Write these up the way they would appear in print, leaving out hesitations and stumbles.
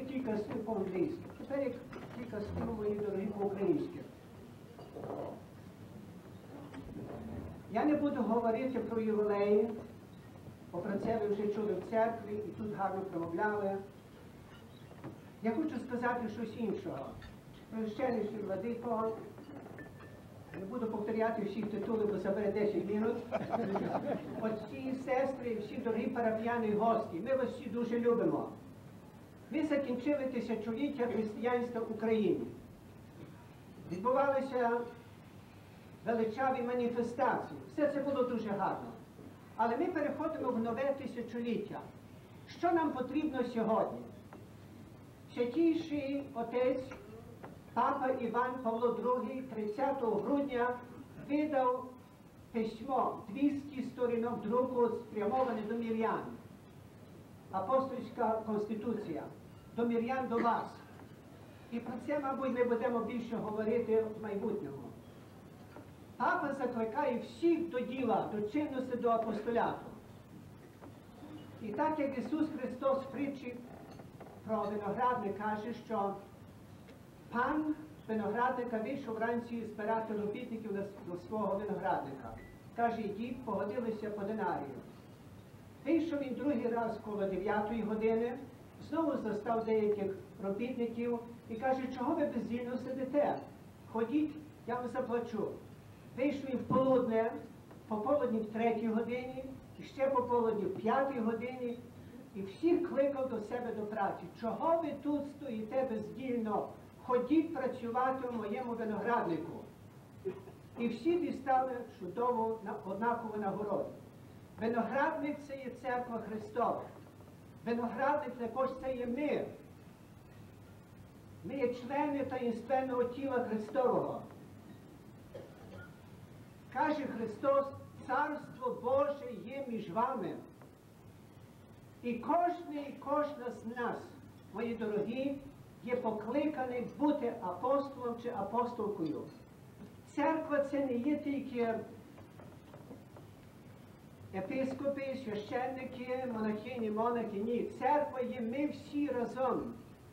кілька слів по-англійськи. Тепер кілька слів, мої дорогі, по-українськи. Я не буду говорити про ювілеї, бо про це ви вже чули в церкві і тут гарно промовляли. Я хочу сказати щось іншого. Прощеніший владико, не буду повторяти всіх титулів, бо забере 10 минут. Отці, сестри, всі дорогі парафіяни і гості, ми вас всі дуже любимо. Ми закінчили тисячоліття християнства в Україні. Відбувалися величаві маніфестації. Все це було дуже гарно. Але ми переходимо в нове тисячоліття. Що нам потрібно сьогодні? Святійший отець Папа Іван Павло II 30 грудня видав письмо 200 сторінок друку, спрямоване до мирян. Апостольська конституція. До мирян, до вас. І про це, мабуть, ми будемо більше говорити в майбутньому. Папа закликає всіх до діла, до чинності, до апостоляту. І так, як Ісус Христос в притчі про виноградник каже, що пан виноградника вийшов вранці збирати робітників до свого виноградника. Каже, йдіть, погодилися по динарію. Вийшов він другий раз коло 9 години, знову застав деяких робітників і каже, чого ви бездільно сидите? Ходіть, я вам заплачу. Вийшов він в полудне, пополудні в 3 годині, і ще пополудні в 5 годині, і всіх кликав до себе до праці. Чого ви тут стоїте бездільно? Ходіть працювати в моєму винограднику. І всі дістали чудову, однакову нагороду. Виноградник – це є церква Христова. Виноградник також це є ми. Ми є члени таїнственного тіла Христового. Каже Христос, Царство Боже є між вами. І кожна з нас, мої дорогі, є покликаний бути апостолом чи апостолкою. Церква це не є тільки єпископи, священники, монахині, монахи. Ні, церква є ми всі разом.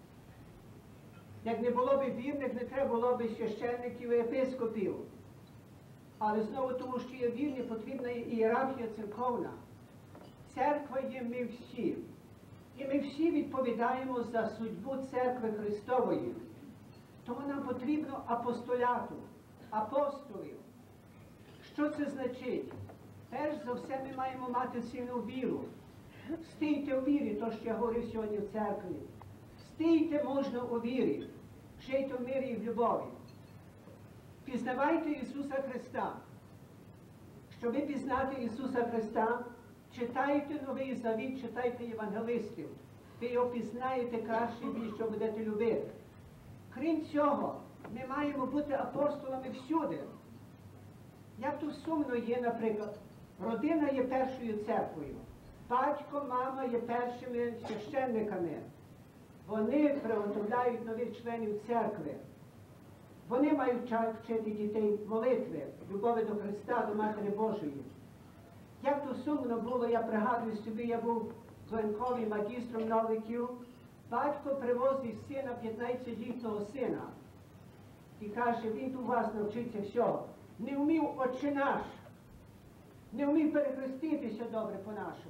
Як не було б вірних, не треба було б священників і єпископів. Але знову тому, що є вірні, потрібна ієрархія церковна. Церква є ми всі. І ми всі відповідаємо за судьбу церкви Христової. Тому нам потрібно апостоляту, апостолів. Що це значить? Перш за все ми маємо мати сильну віру. Стійте у вірі, то що я говорив сьогодні в церкві. Стійте можна у вірі. Жийте в мирі і в любові. Пізнавайте Ісуса Христа. Щоб пізнати Ісуса Христа, читайте Новий Завіт, читайте євангелистів. Ви його пізнаєте краще і більше будете любити. Крім цього, ми маємо бути апостолами всюди. Як тут сумно є, наприклад, родина є першою церквою. Батько, мама є першими священниками. Вони приготовляють нових членів церкви. Вони мають вчити дітей молитви, любові до Христа, до Матері Божої. Як то сумно було, я пригадую собі, я був воєнковим магістром Новиків. Батько привозив сина, 15-літнього сина. І каже, він у вас навчиться всього. Не вмів Отче наш. Не вмів перехреститися добре по-нашому.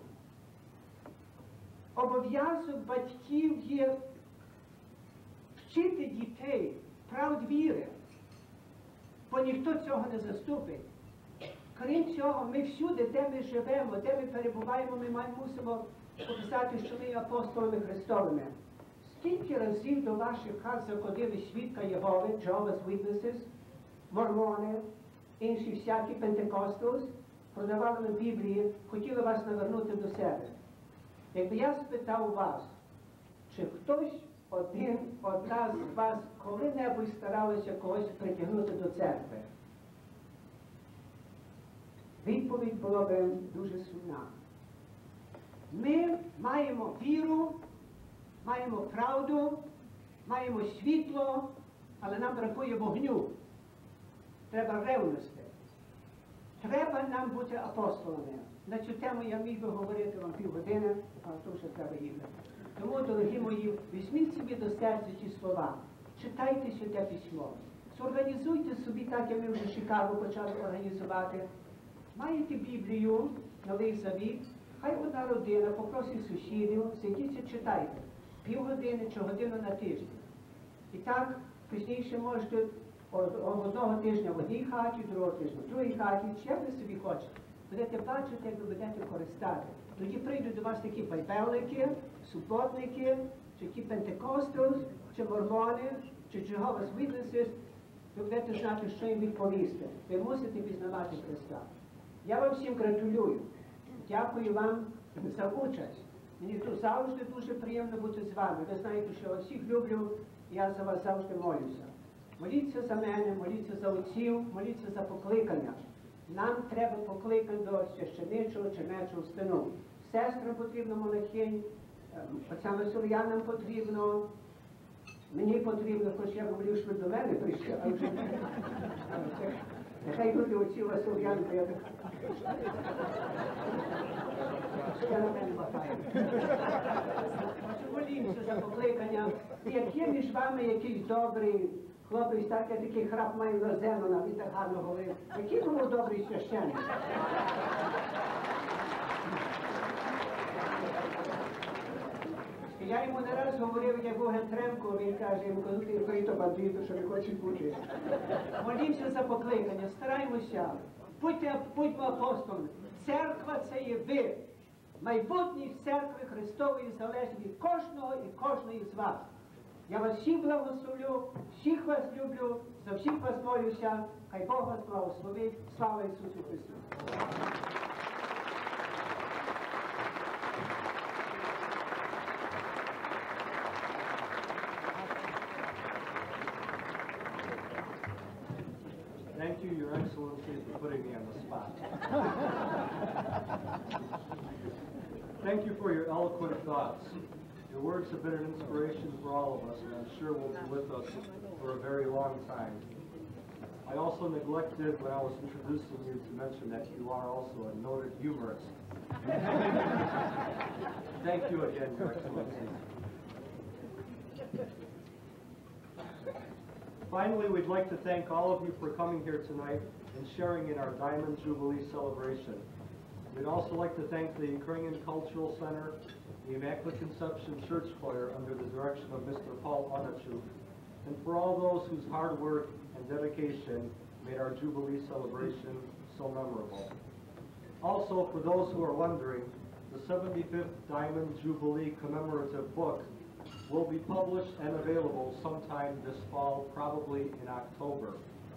Обов'язок батьків є вчити дітей правд віри, бо ніхто цього не заступить. Крім цього, ми всюди, де ми живемо, де ми перебуваємо, ми мусимо показати, що ми є апостолами Христовими. Скільки разів до ваших хат заходили свідка Єгови, Jehovah's Witnesses, мормони, інші всякі, Пентекостус, продавали на Біблії, хотіли вас навернути до себе. Якби я спитав вас, чи хтось одна з вас коли-небудь старалися когось притягнути до церкви, відповідь була б дуже сумна. Ми маємо віру, маємо правду, маємо світло, але нам бракує вогню. Треба ревності. Треба нам бути апостолами. На цю тему я міг би говорити вам півгодини, але то вже треба їхати. Тому, дорогі мої, візьміть собі до серця ті слова, читайте Святе Письмо, зорганізуйте собі так, як ми вже Чикаго почали організувати. Маєте Біблію, Новий Завіт, хай одна родина попросить сусідів, сидіться, читайте, півгодини чи годину на тиждень. І так, пізніше можете одного тижня в одній хаті, другого тижня в другій хаті, чи як ви собі хочете. Будете бачити, як ви будете користати. Тоді прийдуть до вас такі байбелники, суботники, чи ті пентекостals, чи мормони, чи Jehovah's Witnesses. Ви будете знати, що їм відповісти. Ви мусите пізнавати Христа. Я вам всім гратулюю. Дякую вам за участь. Мені тут завжди дуже приємно бути з вами. Ви знаєте, що я всіх люблю, і я за вас завжди молюся. Моліться за мене, моліться за отців, моліться за покликання. Нам треба покликати до священичого чи мечого стану. Сестрам потрібно монахинь, отцям Василянам потрібно, мені потрібно, хоч я говорив, що ви до мене прийшли, а вже нехай люди оці Василяни, бо я так... Я на мене махаю. Молімося за покликання. Як є між вами якийсь добрий хлопець, так я такий храп маю на Зенона, він так гарно говорив. Який був добрий священник? Я йому не раз говорив, як був Гентренко, він каже, йому кажу, ти прийто бандиту, що не хочеш бути. Молімося за покликання, стараймося, будьмо апостолами. Церква – це є ви. Майбутніх церкви Христової залежить від кожного і кожної з вас. Я вас всіх благословлю, всіх вас люблю, за всіх вас молюся. Хай Бог вас благословить. Слава Ісусу Христу! Thank you, Your Excellency, for putting me on the spot. Thank you for your eloquent thoughts. Your words have been an inspiration for all of us, and I'm sure will be with us for a very long time. I also neglected, when I was introducing you, to mention that you are also a noted humorist. Thank you again, Your Excellency. Finally, we'd like to thank all of you for coming here tonight and sharing in our Diamond Jubilee celebration. We'd also like to thank the Ukrainian Cultural Center, the Immaculate Conception Church Choir under the direction of Mr. Paul Onachuk, and for all those whose hard work and dedication made our Jubilee celebration so memorable. Also, for those who are wondering, the 75th Diamond Jubilee commemorative book will be published and available sometime this fall, probably in October.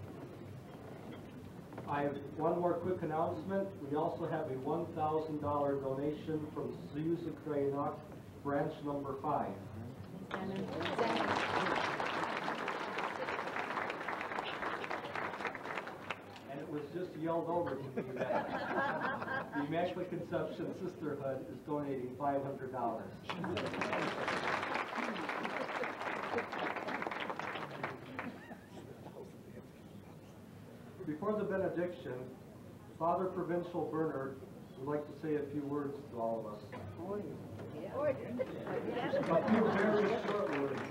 I have one more quick announcement. We also have a $1,000 donation from Soyuz Ukrainok, branch number 5. And it was just yelled over to me that the Immaculate Conception Sisterhood is donating $500. Before the benediction, Father Provincial Bernard would like to say a few words to all of us. A few very short words.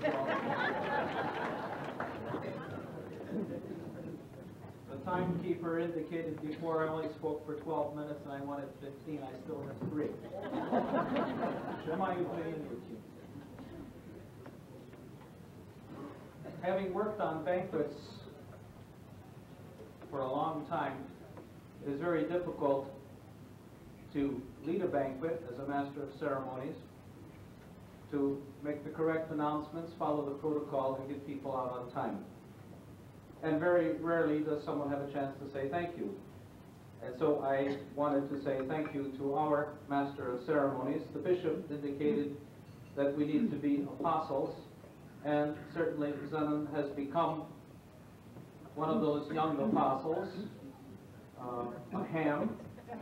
The timekeeper indicated before I only spoke for 12 minutes and I wanted 15. I still have 3. Shema Ukrainian routine. Having worked on banquets for a long time, it is very difficult to lead a banquet as a master of ceremonies, to make the correct announcements, follow the protocol, and get people out on time. And very rarely does someone have a chance to say thank you. And so I wanted to say thank you to our master of ceremonies. The bishop indicated that we need to be apostles, and certainly Zenon has become one of those young apostles, a ham,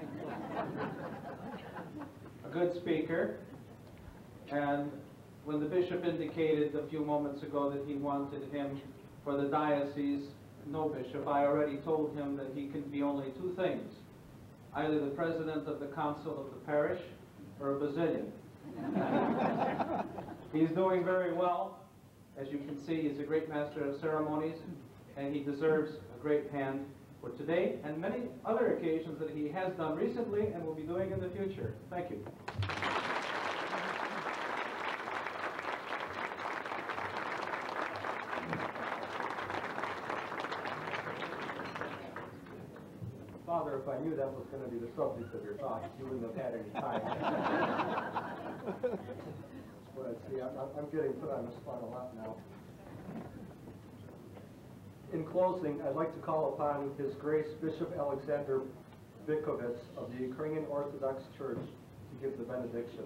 a good speaker, and when the bishop indicated a few moments ago that he wanted him for the diocese, no bishop, I already told him that he can be only 2 things, either the president of the council of the parish or a Basilian. He's doing very well. As you can see, he's a great master of ceremonies, and he deserves a great hand for today and many other occasions that he has done recently and will be doing in the future. Thank you. Father, if I knew that was going to be the subject of your talk, you wouldn't have had any time. But see, I'm getting put on the spot a lot now. In closing, I'd like to call upon His Grace Bishop Alexander Vikovits of the Ukrainian Orthodox Church to give the benediction.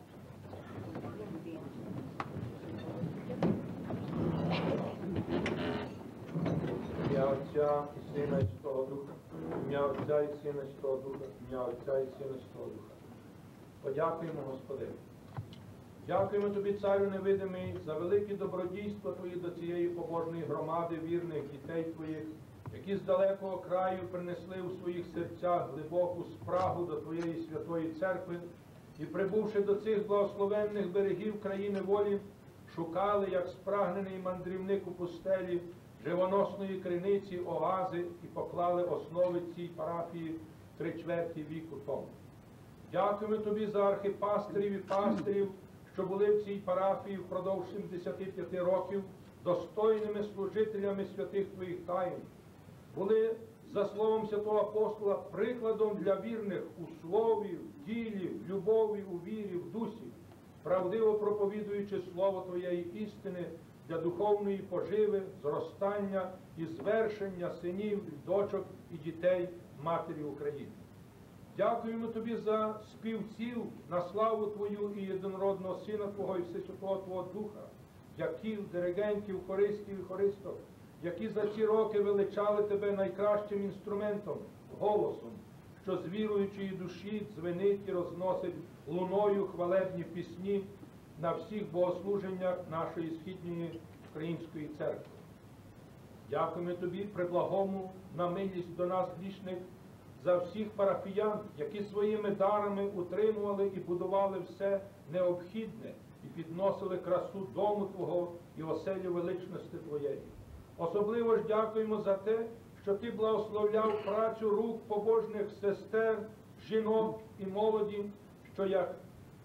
Ім'я Отця і Сина і Святого Духа. Ім'я Отця і Сина і Святого Духа. Ім'я Отця і Сина і Святого Духа. Подякуємо, Господи. Дякуємо Тобі, Царю невидимий, за великі добродійства Твої до цієї побожної громади вірних дітей Твоїх, які з далекого краю принесли у своїх серцях глибоку спрагу до Твоєї святої церкви і, прибувши до цих благословенних берегів країни волі, шукали, як спрагнений мандрівник у пустелі, живоносної криниці, оази і поклали основи цій парафії 3/4 віку тому. Дякуємо Тобі за архипастирів і пастирів, що були в цій парафії впродовж 75 років достойними служителями святих Твоїх таїн. Були, за словом святого апостола, прикладом для вірних у слові, в ділі, в любові, у вірі, в дусі, правдиво проповідуючи слово Твоєї істини для духовної поживи, зростання і звершення синів, дочок і дітей Матері України. Дякуємо Тобі за співців на славу Твою і єдинородного Сина Твого і Всесвятого Твого Духа, дяків, диригентів, хористів і хористок, які за ці роки величали Тебе найкращим інструментом, голосом, що з віруючої душі дзвенить і розносить луною хвалебні пісні на всіх богослуженнях нашої східної української церкви. Дякуємо Тобі, преблагому, на милість до нас грішних, за всіх парафіян, які своїми дарами утримували і будували все необхідне і підносили красу дому Твого і оселю величності Твоєї. Особливо ж дякуємо за те, що Ти благословляв працю рук побожних сестер, жінок і молоді, що як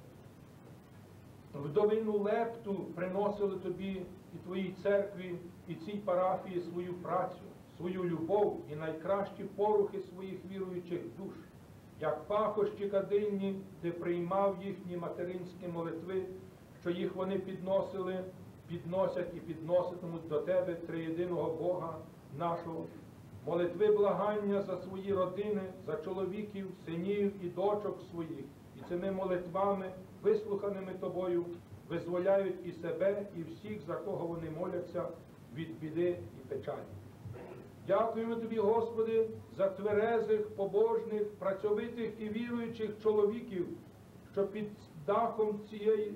вдовину лепту приносили Тобі і Твоїй церкві, і цій парафії свою працю, свою любов і найкращі порухи своїх віруючих душ. Як пахощі кадильні, Ти приймав їхні материнські молитви, що їх вони підносили, підносять і підноситимуть до Тебе, триєдиного Бога нашого. Молитви благання за свої родини, за чоловіків, синів і дочок своїх. І цими молитвами, вислуханими Тобою, визволяють і себе, і всіх, за кого вони моляться, від біди і печалі. Дякуємо Тобі, Господи, за тверезих, побожних, працьовитих і віруючих чоловіків, що під дахом цієї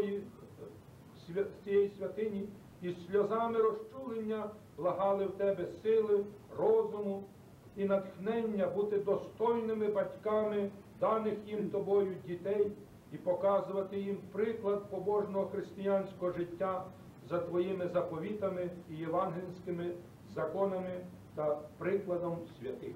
святині і сльозами розчулення благали в Тебе сили, розуму і натхнення бути достойними батьками даних їм Тобою дітей і показувати їм приклад побожного християнського життя за Твоїми заповітами і євангельськими законами та прикладом святих.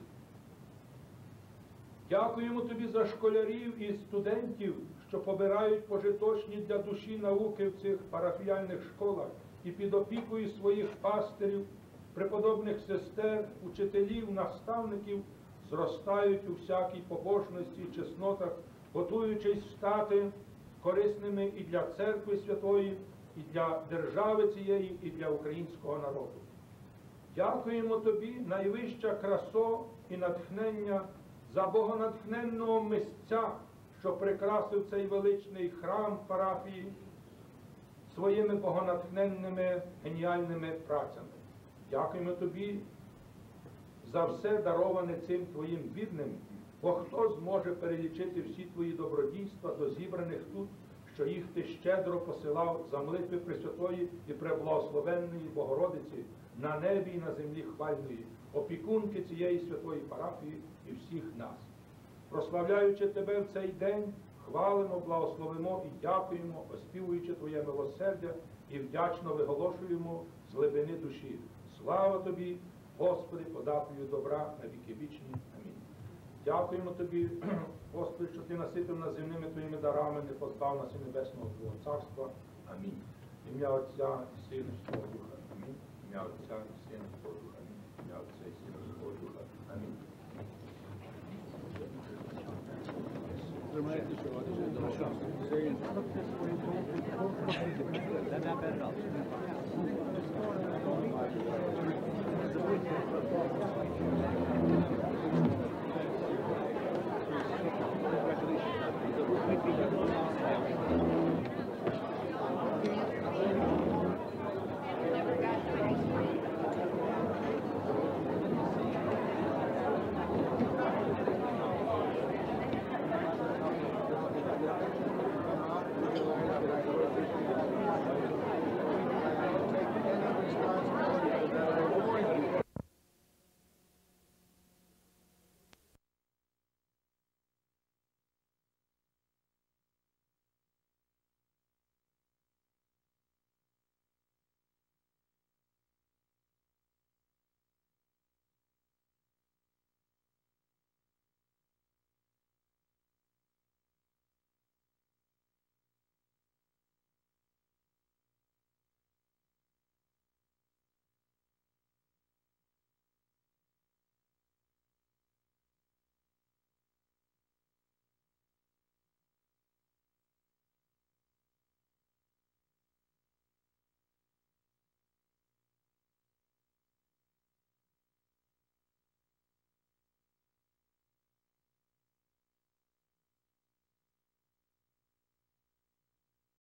Дякуємо Тобі за школярів і студентів, що побирають пожиточні для душі науки в цих парафіяльних школах і під опікою своїх пастирів, преподобних сестер, учителів, наставників зростають у всякій побожності і чеснотах, готуючись стати корисними і для церкви святої, і для держави цієї, і для українського народу. Дякуємо Тобі, найвища красо і натхнення, за богонатхненного мисця, що прикрасив цей величний храм парафії своїми богонатхненними геніальними працями. Дякуємо Тобі за все дароване цим Твоїм вірним, бо хто зможе перелічити всі Твої добродійства до зібраних тут, що їх Ти щедро посилав за молитви Пресвятої і Преблагословенної Богородиці на небі і на землі хвальної, опікунки цієї святої парафії і всіх нас. Прославляючи Тебе в цей день, хвалимо, благословимо і дякуємо, оспівуючи Твоє милосердя і вдячно виголошуємо з глибини душі. Слава Тобі, Господи, подателю добра на віки вічні. Амінь. Дякуємо Тобі, Господи, що Ти насипив нас земними Твоїми дарами, не позбав нас і небесного Твого царства. Амінь. Ім'я Отця і Сина і Святого Духа. Амінь. Ім'я Отця і Сина і Святого Духа. Амінь. Ім'я Отця і Сина і Святого Духа. Амінь. Thank you.